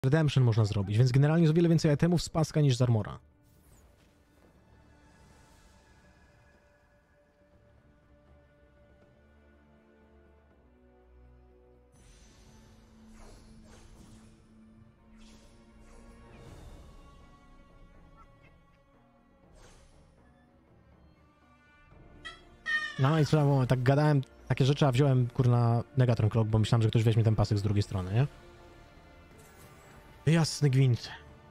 Redemption można zrobić, więc generalnie jest o wiele więcej itemów z paska niż z armora. No i trzeba, tak gadałem takie rzeczy, a wziąłem, kurna, Negatron Cloak, bo myślałem, że ktoś weźmie ten pasek z drugiej strony, nie? Jasny gwint.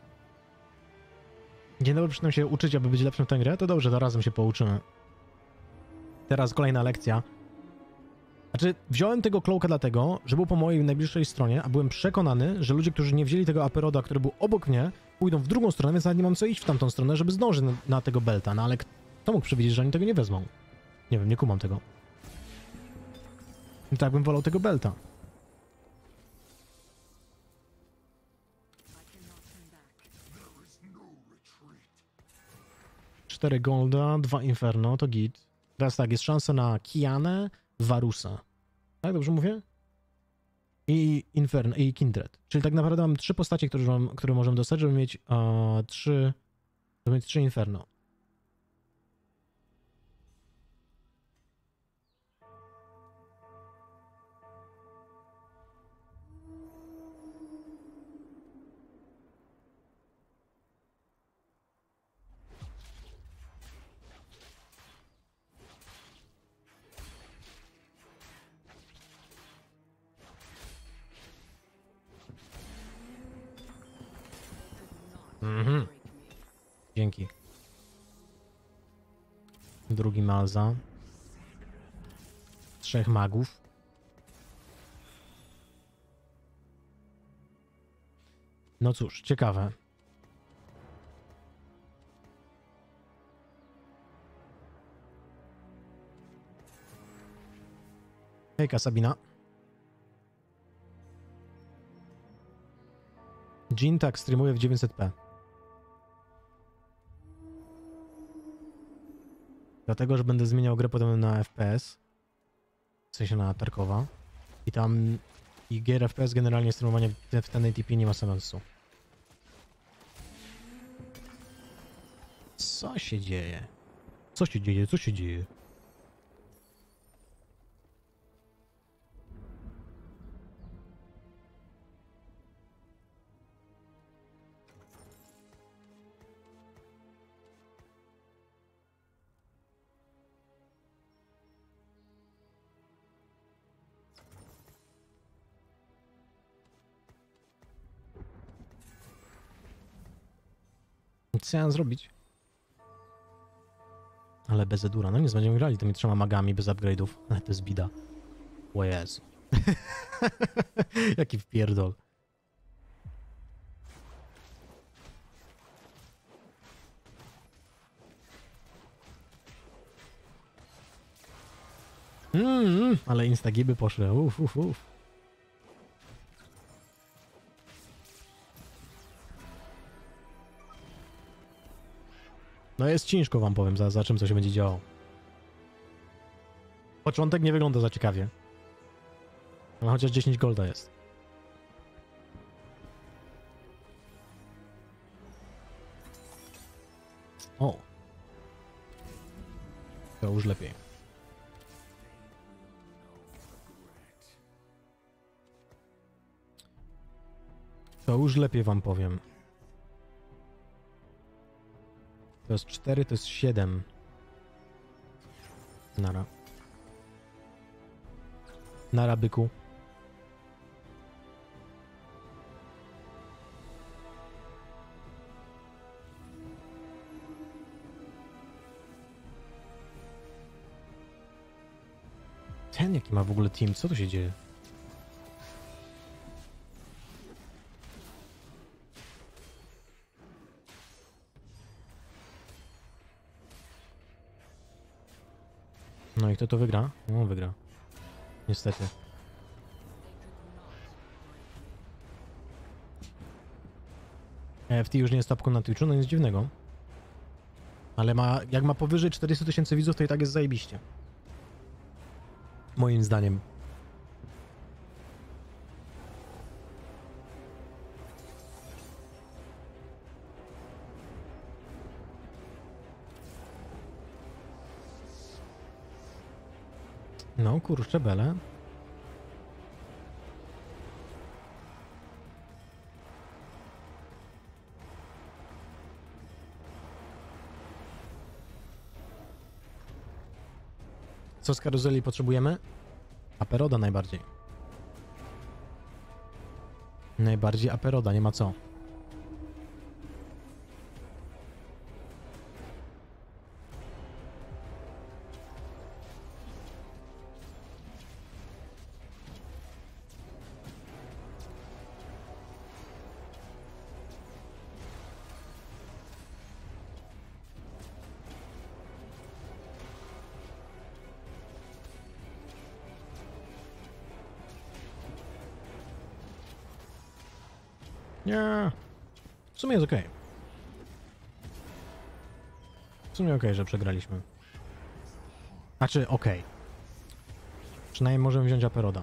Dzień dobry, przynajmniej się uczyć, aby być lepszym w tę grę? To dobrze, to razem się pouczymy. Teraz kolejna lekcja. Znaczy, wziąłem tego Cloaka dlatego, że był po mojej najbliższej stronie, a byłem przekonany, że ludzie, którzy nie wzięli tego Aperoda, który był obok mnie, pójdą w drugą stronę, więc nawet nie mam co iść w tamtą stronę, żeby zdążyć na tego Belta. No ale kto mógł przewidzieć, że oni tego nie wezmą? Nie wiem, nie kumam tego. I tak bym wolał tego Belta. 4 golda, 2 inferno, to git. Teraz tak, jest szansa na Kianę, Varusa. Tak, dobrze mówię? I Inferno, i Kindred. Czyli tak naprawdę mam 3 postacie, które możemy dostać, żeby mieć 3 inferno. Dzięki. Drugi Malza. 3 magów. No cóż, ciekawe. Hejka, Sabina. Jin tak streamuje w 900p. Dlatego, że będę zmieniał grę potem na FPS. W sensie na Tarkowa. I tam... I gier FPS generalnie streamowanie w 1080p nie ma sensu. Co się dzieje? Co się dzieje? Co się dzieje? Co ja zrobić? Ale bez Edura. No nic, będziemy grali tymi 3 magami bez upgrade'ów. To jest bida. O Jezu. Jaki wpierdol. Ale instagiby poszły. Uff. No jest ciężko, wam powiem, za czym co się będzie działo. Początek nie wygląda za ciekawie. No chociaż 10 golda jest. O. To już lepiej. To już lepiej wam powiem. To jest 4, to jest 7. Nara. Nara, byku. Ten jaki ma w ogóle team? Co tu się dzieje? No i kto to wygra? No, wygra. Niestety. EFT już nie jest topką na Twitchu, no nic dziwnego. Ale jak ma powyżej 400 000 widzów, to i tak jest zajebiście. Moim zdaniem. No kurczę, bele. Co z karuzeli potrzebujemy? Aperoda najbardziej. Najbardziej aperoda, nie ma co. Nie. W sumie jest okej. W sumie okej, że przegraliśmy. Znaczy, okej. Przynajmniej możemy wziąć Aperoda.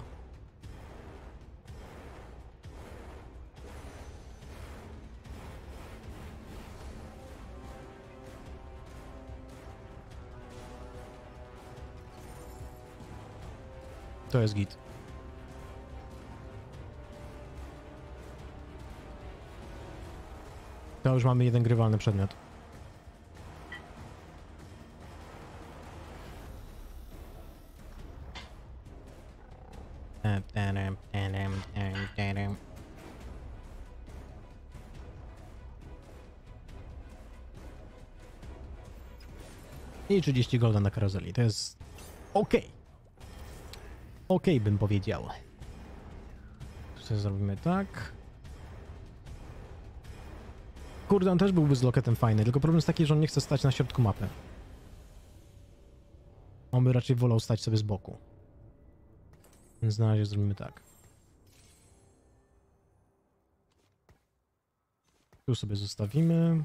To jest git. To już mamy jeden grywalny przedmiot. I 30 golda na karuzeli. To jest okej. Okej, bym powiedział. Tutaj zrobimy tak. Kurde, on też byłby z loketem fajny, tylko problem jest taki, że on nie chce stać na środku mapy. On by raczej wolał stać sobie z boku. Więc na razie zrobimy tak. Tu sobie zostawimy.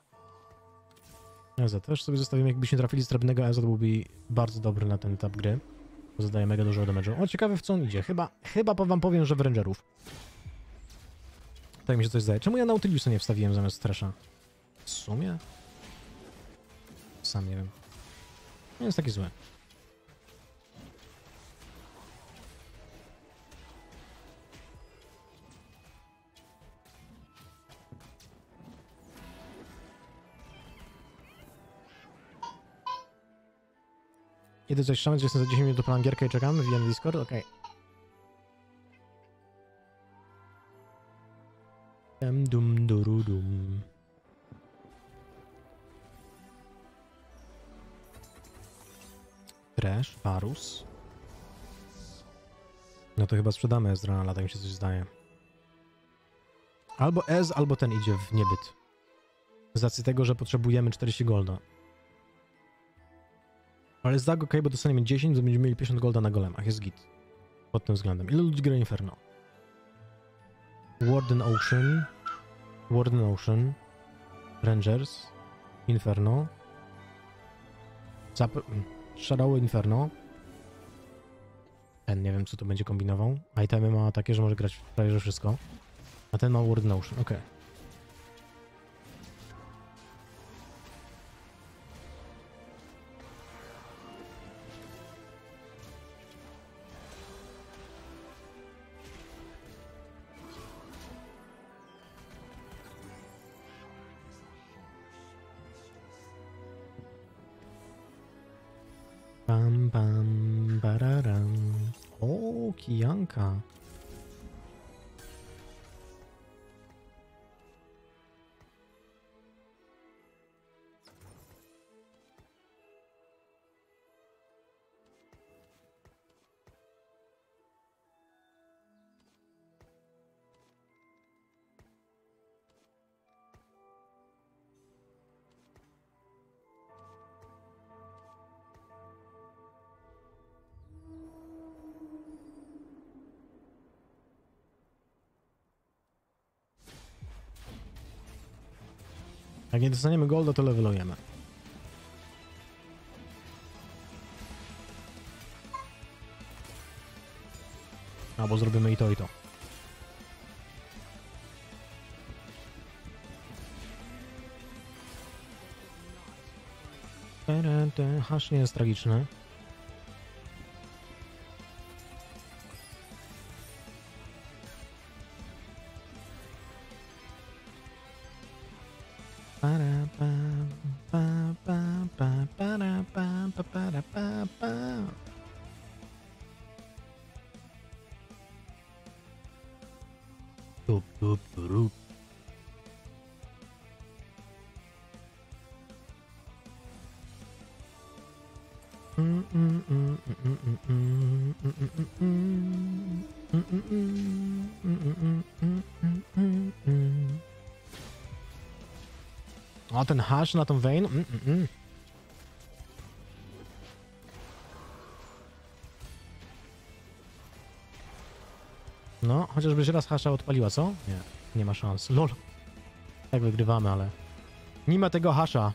Eza też sobie zostawimy. Jakbyśmy trafili z srebrnego Eza, to byłby bardzo dobry na ten etap gry. Bo zadaje mega dużo damage'u. O, ciekawe w co on idzie. Chyba wam powiem, że w Rangerów. Tak mi się coś zdaje. Czemu ja Nautiliusa nie wstawiłem zamiast Thrasha? W sumie? Sam nie wiem. Nie jest taki zły. Idę coś szamać, że jestem za 10 minut do planu gierkę i czekam. Wbijam Discord, okej. Dum duru dum. Trash, Varus. No to chyba sprzedamy Ezreala, tak mi się coś zdaje. Albo Ez, albo ten idzie w niebyt. Z racji tego, że potrzebujemy 40 golda. Ale jest tak okej, bo dostaniemy 10, to będziemy mieli 50 golda na golemach. Jest git. Pod tym względem. Ile ludzi gra Inferno? Warden Ocean. Rangers. Inferno. Shadow Inferno. Ten nie wiem, co to będzie kombinował. Itemy ma takie, że może grać prawie że wszystko. A ten ma Warden Ocean, okej. Bam, bam, bararam. O, kijanka. Jak nie dostaniemy golda, to levelujemy. Albo zrobimy i to, i to. Hasz nie jest tragiczny. Para, pa, pa, pa, pa, para, pa, pa, para, pa, pa. Tup, tup, turup. O, ten hash na tą Vayne? No, chociażbyś raz hasza odpaliła, co? Nie, nie ma szans. Lol. Tak wygrywamy, ale... Nie ma tego hasza.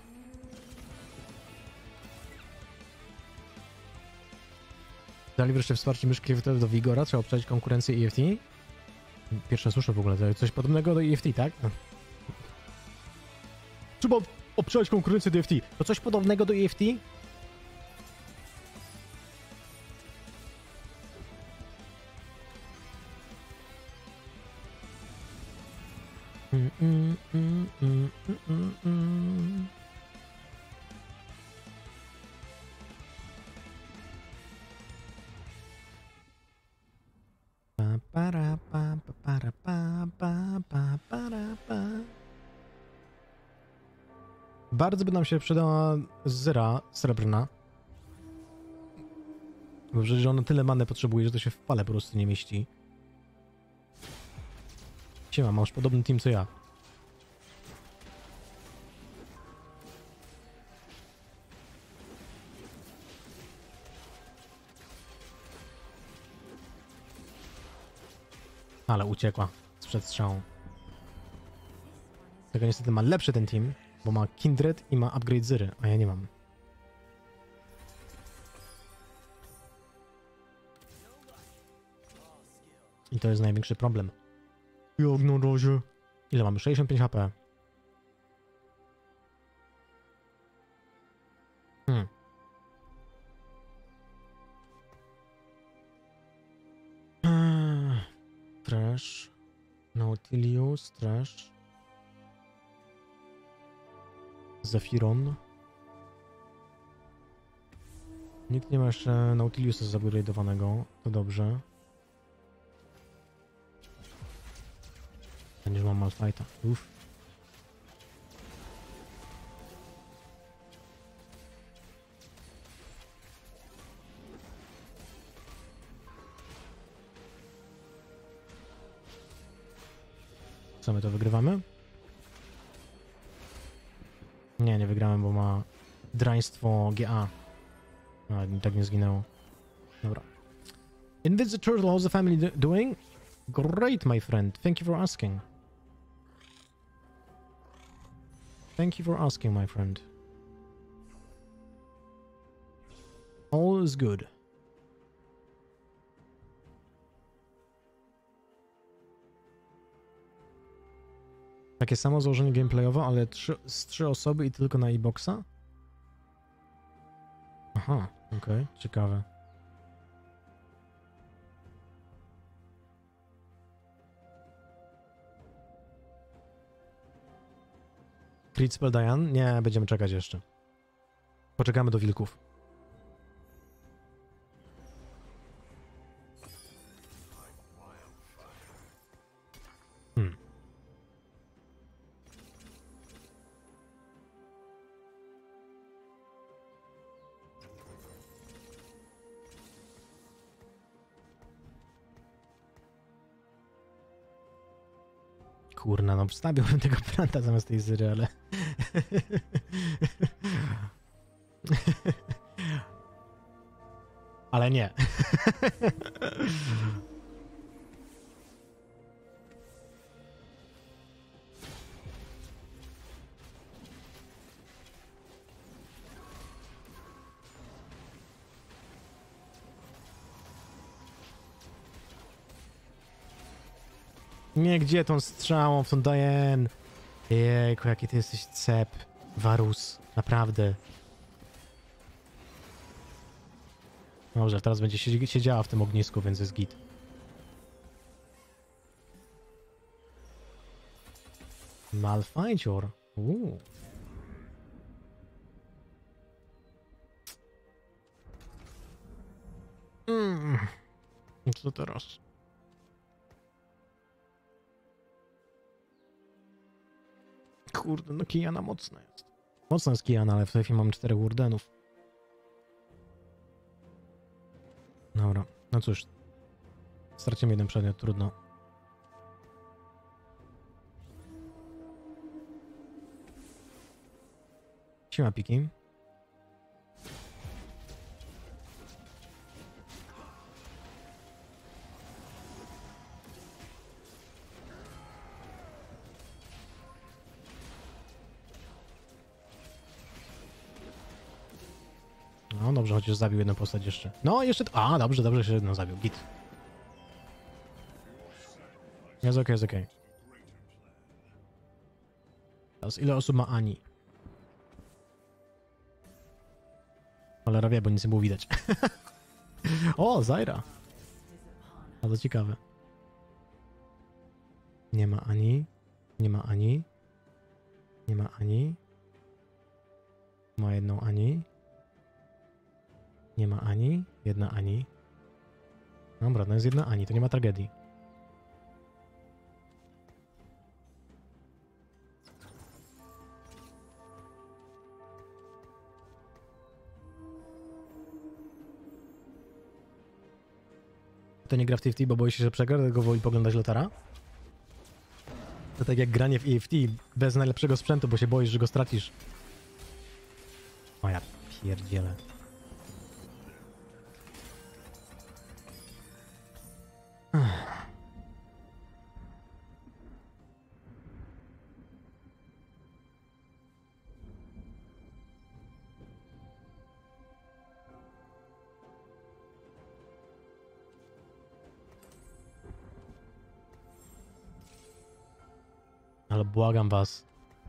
Dali wreszcie wsparcie myszki EFT do Vigora, trzeba obczaić konkurencję EFT. Pierwsze słyszę w ogóle, to coś podobnego do EFT, tak? Trzeba obczaić konkurencję do EFT. To coś podobnego do EFT? Bardzo by nam się przydała Zyra srebrna. Bo przecież ona tyle many potrzebuje, że to się w pale po prostu nie mieści. Siema, masz podobny team co ja. Ale uciekła sprzed strzału. Tego niestety ma lepszy ten team, bo ma Kindred i ma upgrade Zyry, a ja nie mam. I to jest największy problem. Jak na razie. Ile mamy? 65 HP. Trash. Nautilus, Trash. Zephyron. Nikt nie ma jeszcze Nautiliusa zupgrade'owanego. To dobrze. Będziesz mam Malphite'a. Uff. Co, my to wygrywamy? Nie, nie wygramy, bo ma draństwo GA. A, tak nie zginęło. Dobra. Invincible Turtle, how's the family doing? Great, my friend. Thank you for asking. Thank you for asking, my friend. All is good. Takie samo założenie gameplayowe, ale z 3 osoby i tylko na e-boxa? Aha, okej, ciekawe. Crit spell Diane? Nie, będziemy czekać jeszcze. Poczekamy do wilków. Kurna, no wstawiłbym tego planta zamiast tej Zyry, ale... ale nie. Nie, gdzie tą strzałą w tą Diane? Jejku, jaki ty jesteś cep, Varus, naprawdę. Dobrze, teraz będzie siedziała w tym ognisku, więc jest git. Malfighter. Co teraz? Kurde, no Kijana mocna jest. Mocna jest Kijana, ale w tej chwili mam 4 Urdenów. Dobra, no cóż. Stracimy jeden przedmiot, trudno. Siema, Piki. No dobrze, chociaż zabił jedną postać jeszcze. No jeszcze... A, dobrze, dobrze, jeszcze jedną zabił. Git. Jest okej, jest okej. Teraz ile osób ma Ani? Cholera wie, bo nic nie było widać. O, Zaira. Bardzo ciekawe. Nie ma Ani. Nie ma Ani. Nie ma Ani. Ma jedną Ani. Nie ma Ani. Jedna Ani. Dobra, no jest jedna Ani, to nie ma tragedii. To nie gra w TFT, bo boi się, że przegra, dlatego woli poglądać Lotara? To tak jak granie w EFT bez najlepszego sprzętu, bo się boisz, że go stracisz. O ja pierdzielę. Ale błagam was.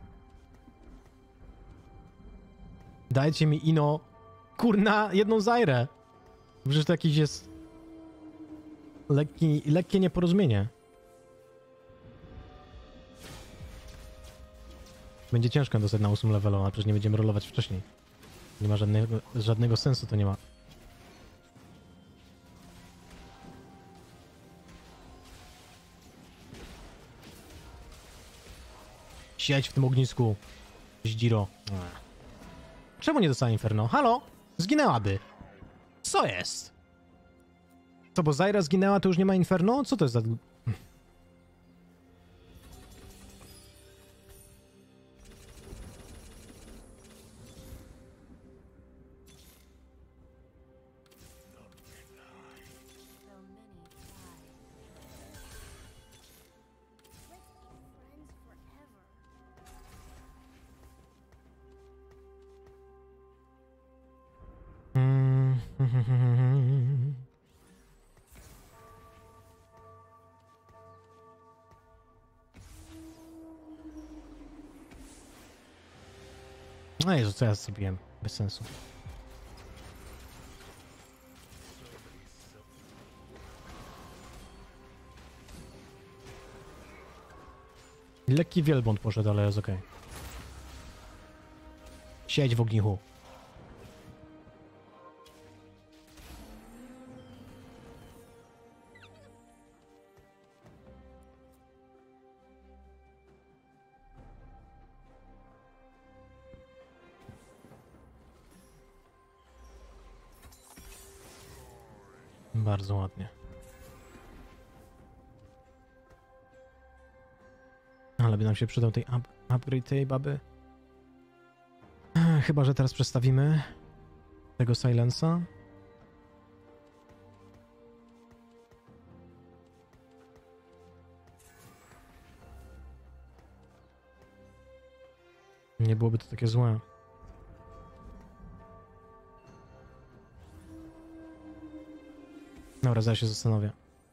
Dajcie mi ino... Kurna, jedną Zairę. Przecież to jakiś jest... lekkie nieporozumienie. Będzie ciężko dostać na 8 levelu, a przecież nie będziemy rolować wcześniej. Nie ma żadnego sensu, to nie ma. Siedź w tym ognisku. Zdziro. Czemu nie dostała Inferno? Halo? Zginęłaby. Co jest? Co, bo Zaira zginęła, to już nie ma Inferno? Co to jest za... No Jezu, co ja zrobiłem? Bez sensu. Lekki wielbłąd poszedł, ale jest okej. Siedź w ognichu. Bardzo ładnie. Ale by nam się przydał tej upgrade tej baby. Chyba że teraz przestawimy tego Silensa. Nie byłoby to takie złe. Dobra, zaraz się zastanowię.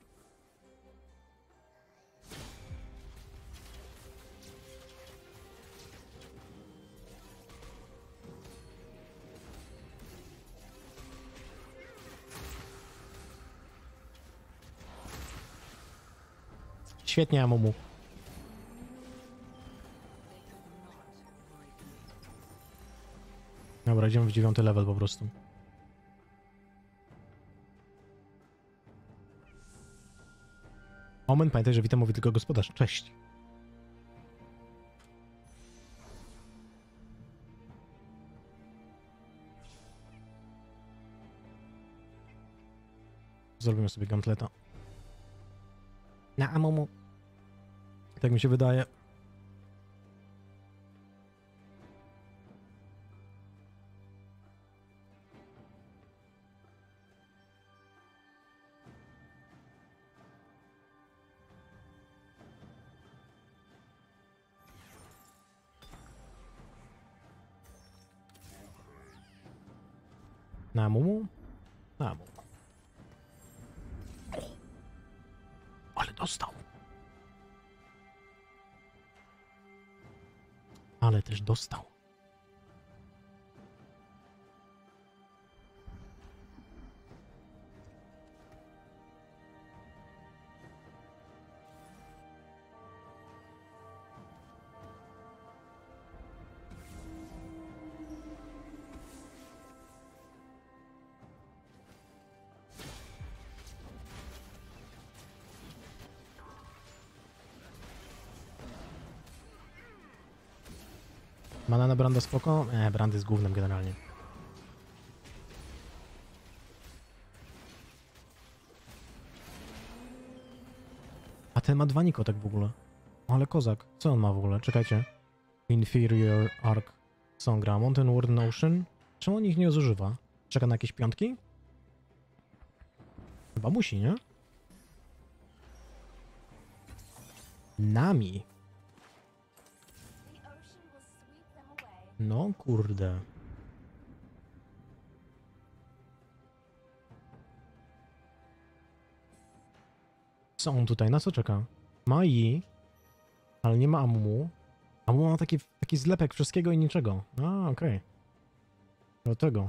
Świetnie, Amumu. Dobra, idziemy w 9. level po prostu. Omen, pamiętaj, że witam mówi tylko gospodarz. Cześć. Zrobimy sobie gantleta. Na amumu. Tak mi się wydaje. Na mumu? Na mumu. Ale dostał. Ale też dostał. Mana na Branda spoko? Brand jest gównem generalnie. A ten ma 2 nikotek w ogóle. Ale kozak. Co on ma w ogóle? Czekajcie. Inferior Arc Songra. Mountain Warden Ocean. Czemu on ich nie zużywa? Czeka na jakieś piątki? Chyba musi, nie? Nami. No kurde. Co on tutaj? Na co czeka? Ma i, ale nie ma Amumu. Amumu ma taki zlepek wszystkiego i niczego. A, okej. Do tego.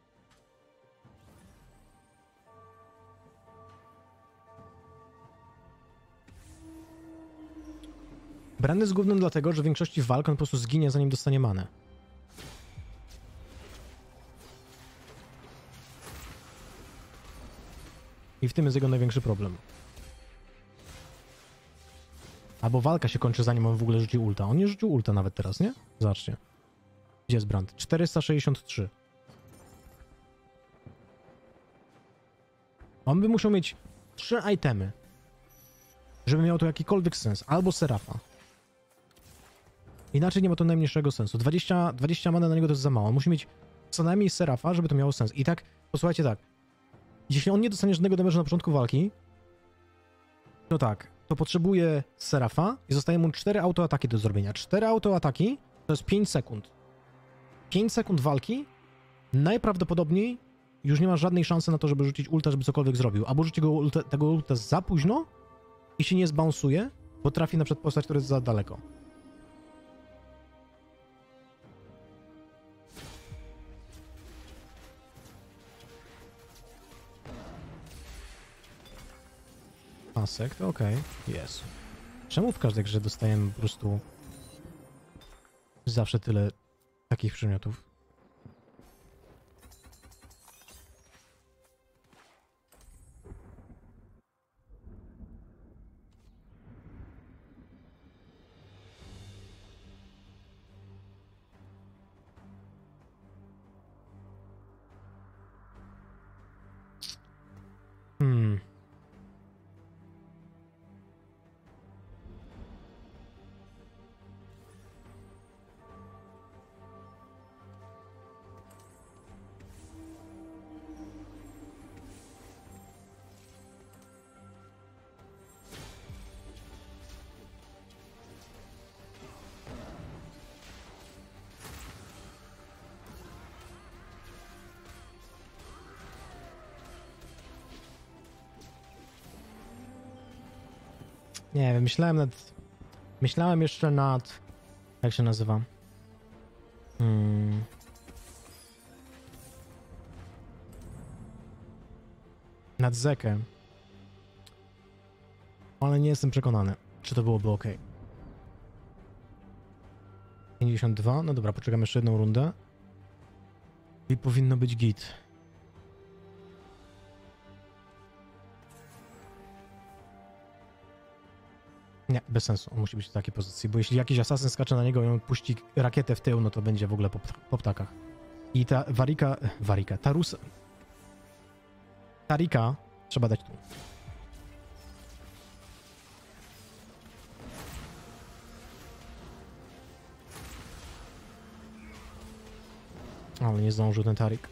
Brand jest głównym dlatego, że w większości walk on po prostu zginie, zanim dostanie manę. I w tym jest jego największy problem. Albo walka się kończy, zanim on w ogóle rzuci ulta. On nie rzucił ulta nawet teraz, nie? Zobaczcie. Gdzie jest Brand? 463. On by musiał mieć 3 itemy, żeby miało to jakikolwiek sens. Albo Serafa. Inaczej nie ma to najmniejszego sensu. 20 mana na niego to jest za mało. On musi mieć co najmniej Serafa, żeby to miało sens. I tak, posłuchajcie tak. Jeśli on nie dostanie żadnego damage'u na początku walki, to tak, to potrzebuje Serafa i zostaje mu 4 autoataki do zrobienia. 4 autoataki to jest 5 sekund. 5 sekund walki najprawdopodobniej już nie ma żadnej szansy na to, żeby rzucić ulta, żeby cokolwiek zrobił. Albo rzuci tego ulta za późno i się nie zbounsuje, bo trafi na przykład postać, która jest za daleko. Pasek, to okej. Jest. Czemu w każdej grze dostajemy po prostu zawsze tyle takich przedmiotów? Nie wiem, myślałem jeszcze nad... Jak się nazywa? Nad Zekę. Ale nie jestem przekonany, czy to byłoby ok. 52? No dobra, poczekam jeszcze jedną rundę. I powinno być git. Nie, bez sensu. On musi być w takiej pozycji, bo jeśli jakiś asasyn skacze na niego i on puści rakietę w tył, no to będzie w ogóle po ptakach. I ta Tarika trzeba dać tu. Ale nie zdążył ten Tarik.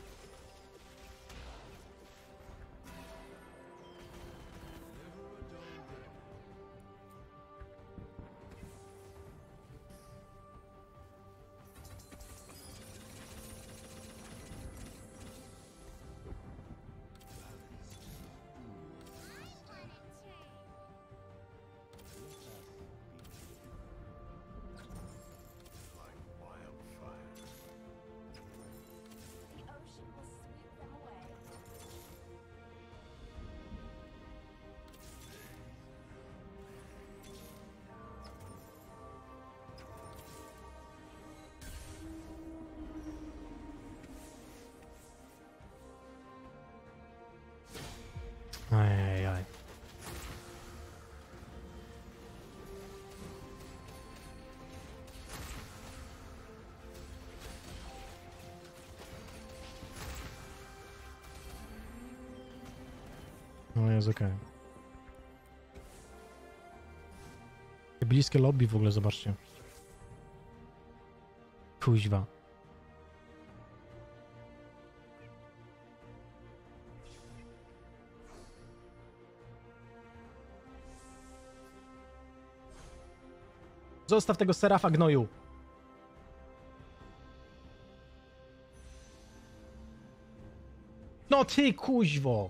Ajajaj. No jest okej. Bliskie lobby w ogóle, zobaczcie. Kuźwa. Zostaw tego Serafa, gnoju. No ty, kuźwo.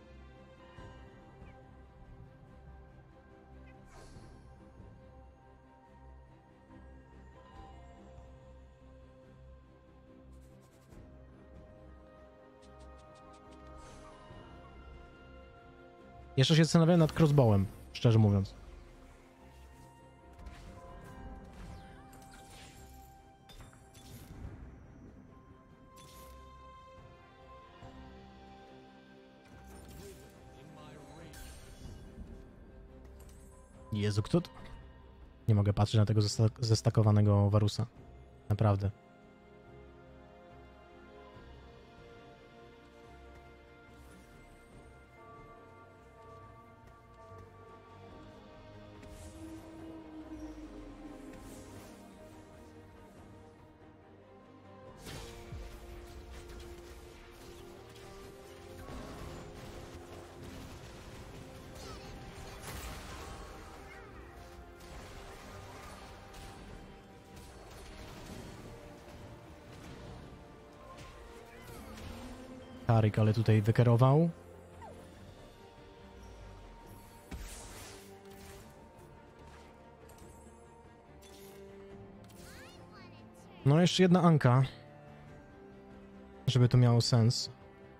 Jeszcze się zastanawiałem nad crossbowem, szczerze mówiąc. Jezu, kto to? Nie mogę patrzeć na tego zestakowanego Warusa. Naprawdę. Tarik, ale tutaj wykerował. No jeszcze jedna Anka. Żeby to miało sens.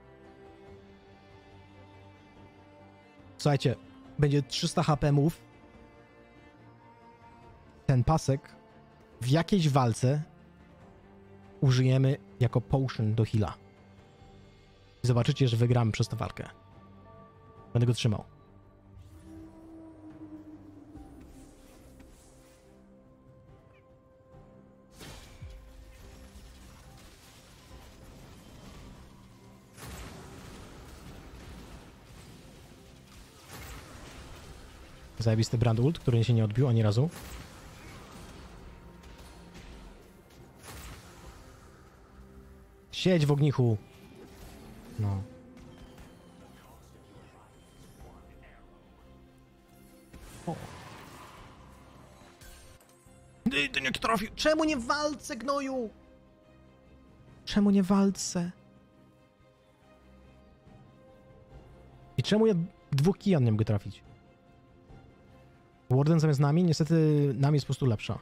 Słuchajcie, będzie 300 HP move. Ten pasek w jakiejś walce użyjemy jako potion do heala. Zobaczycie, że wygramy przez tę walkę. Będę go trzymał. Zajebisty brand ult, który się nie odbił ani razu. Siedź w ognichu. No. O. Ty nie trafił. Czemu nie w walce, gnoju? Czemu nie w walce? I czemu ja dwóch Kijan nie mogę trafić? Warden zamiast nami? Niestety nami jest po prostu lepsza.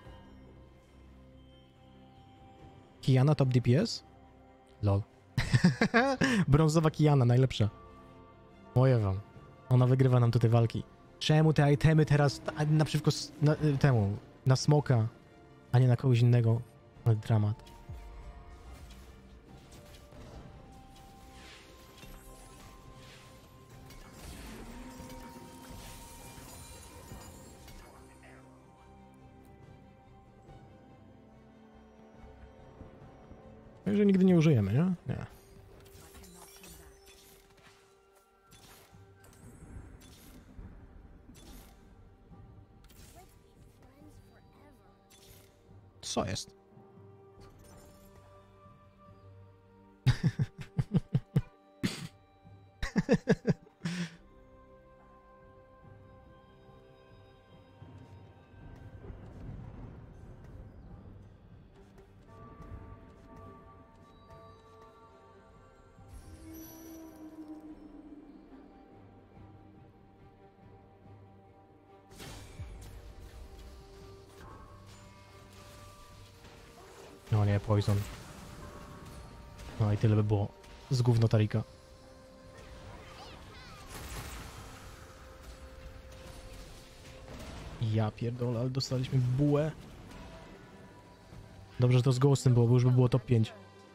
Kijana top DPS? Lol. Brązowa Kijana, najlepsza. Moje wam. Ona wygrywa nam tutaj walki. Czemu te itemy teraz naprzeciwko temu, na smoka, a nie na kogoś innego? Ale dramat. Że nigdy nie użyjemy, nie? Nie. Co jest? No nie, poison. No i tyle by było z gówno Tarika. Ja pierdolę, ale dostaliśmy bułę. Dobrze, że to z Ghostem było, bo już by było top 5.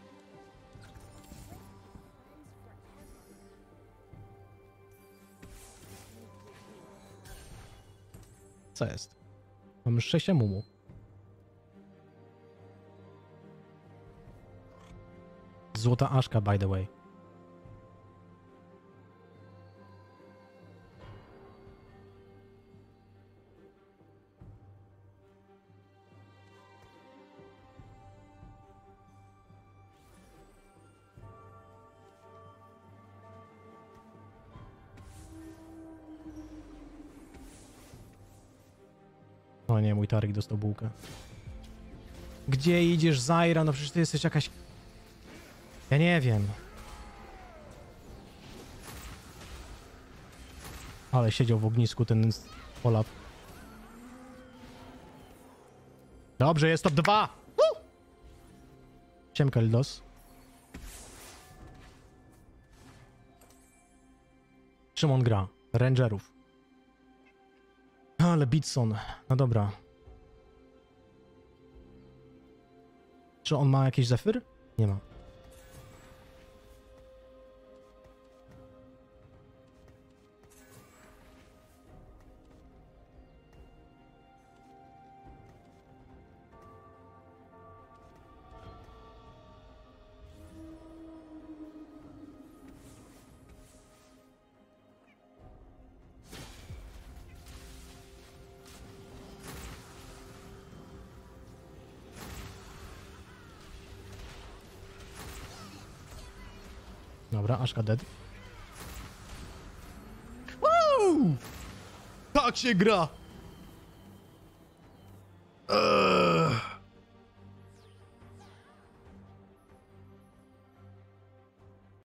Co jest? Mamy 6 mumu. Złota Aszka, by the way. O nie, mój Tarik dostał bułkę. Gdzie idziesz, Zaira? No przecież ty jesteś jakaś... Ja nie wiem. Ale siedział w ognisku ten Olaf. Dobrze, jest top 2! Siemka, Ldos. Czym on gra? Rangerów. Ale Bitson. No dobra. Czy on ma jakiś Zephyr? Nie ma. Dobra, Aszka dead. Woo! Tak się gra!